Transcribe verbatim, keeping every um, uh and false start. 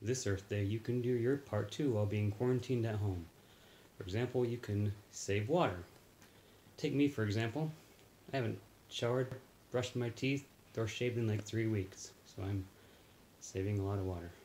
this Earth Day, you can do your part too while being quarantined at home. For example, you can save water. Take me for example. I haven't showered, brushed my teeth, or shaved in like three weeks, so I'm saving a lot of water.